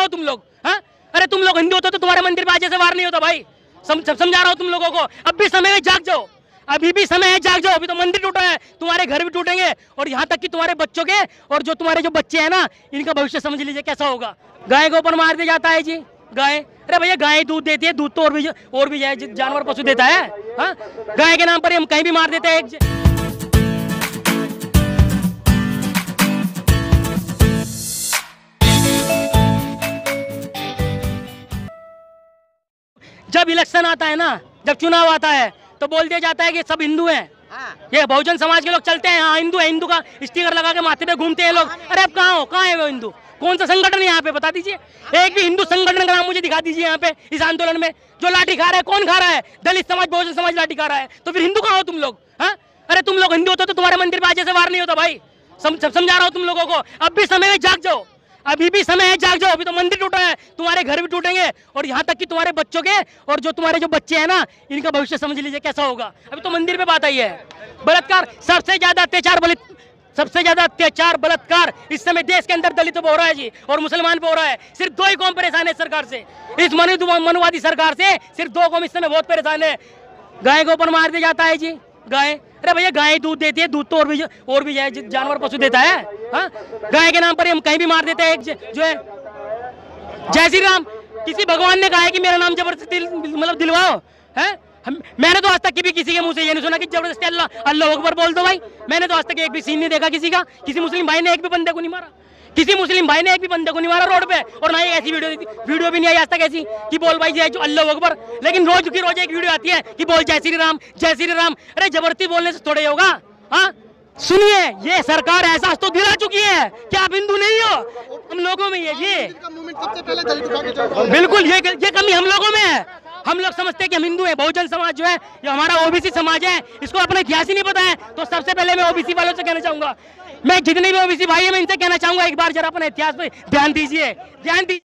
तुम लोग? हाँ, अरे तुम लोग हिंदू होते तो तुम्हारे मंदिर पे आज ऐसे वार नहीं होता भाई। समझा रहा हूँ तुम लोगों को, अब भी समय है, जाग जाओ, अभी भी समय है, जाग जाओ। अभी तो मंदिर टूटा है, तुम्हारे घर भी टूटेंगे, और यहाँ तक कि तुम्हारे बच्चों के, और जो तुम्हारे जो बच्चे हैं ना, इनका भविष्य समझ लीजिए कैसा होगा। गाय के ऊपर मार दिया जाता है जी, गाय, अरे भैया गाय दूध देती है, दूध तो और भी जानवर पशु देता है। हाँ, गाय के नाम पर हम कहीं भी मार देते हैं। जब इलेक्शन आता है ना, जब चुनाव आता है, तो बोल दिया जाता है कि सब हिंदू हैं। ये बहुजन समाज के लोग चलते हैं, हाँ हिंदू है, हिंदू का स्टिकर लगा के माथे पे घूमते हैं लोग। अरे अब कहाँ हो, कहाँ है वो हिंदू? कौन सा संगठन है यहाँ पे, बता दीजिए, एक भी हिंदू संगठन का नाम मुझे दिखा दीजिए यहाँ पे। इस आंदोलन में जो लाठी खा रहा है, कौन खा रहा है? दलित समाज, बहुजन समाज लाठी खा रहा है, तो फिर हिंदू कहाँ हो तुम लोग? हाँ, अरे तुम लोग हिंदू होते तो तुम्हारे मंदिर पे आज ऐसे वार नहीं होता भाई। समझा रहा हूँ तुम लोगों को, अब भी समय है, जाग जाओ, अभी भी समय है, जाग जाओ। अभी तो मंदिर टूटा है, तुम्हारे घर भी टूटेंगे, और यहाँ तक कि तुम्हारे बच्चों के, और जो तुम्हारे जो बच्चे हैं ना, इनका भविष्य समझ लीजिए कैसा होगा। अभी तो मंदिर पे बात आई है। बलात्कार, सबसे ज्यादा अत्याचार बलात्कार इस समय देश के अंदर दलितों पर हो रहा है जी, और मुसलमान पे हो रहा है। सिर्फ दो ही कौम परेशान है सरकार से, इस मनुवादी सरकार से सिर्फ दो कौम इस समय बहुत परेशान है। गाय के ऊपर मार दिया जाता है जी, गाय, अरे भैया गाय दूध देती है, दूध तो और भी जानवर पशु देता है। हाँ, गाय के नाम पर हम कहीं भी मार देते हैं। जो है जय श्री राम, किसी भगवान ने कहा है कि मेरा नाम जबरदस्ती मतलब दिलवाओ है? मैंने तो आज तक कभी किसी के मुंह से ये नहीं सुना कि जबरदस्ती अल्लाह अकबर बोल दो भाई। मैंने तो आज तक एक भी सीन नहीं देखा किसी का, किसी मुस्लिम भाई ने एक भी बंदे को नहीं मारा, किसी मुस्लिम भाई ने एक भी बंदे को नहीं मारा रोड पे। और ना ही ऐसी वीडियो भी नहीं आई आज तक ऐसी कि बोल भाई जय अल्लाह अकबर। लेकिन रोज की रोज एक वीडियो आती है कि बोल जय श्री राम, जय श्री राम। अरे जबरदस्ती बोलने से थोड़े होगा। हाँ, सुनिए, ये सरकार एहसास तो दिला चुकी है कि आप हिंदू नहीं हो, हम लोगों में ये बिल्कुल ये कमी हम लोगों में है। हम लोग समझते हैं कि हम हिंदू हैं। बहुजन समाज जो है ये हमारा ओबीसी समाज है, इसको अपना इतिहास ही नहीं पता है। तो सबसे पहले मैं ओबीसी वालों से कहना चाहूंगा, मैं जितने भी ओबीसी भाई है, मैं इनसे कहना चाहूंगा, एक बार जरा अपने इतिहास पे ध्यान दीजिए।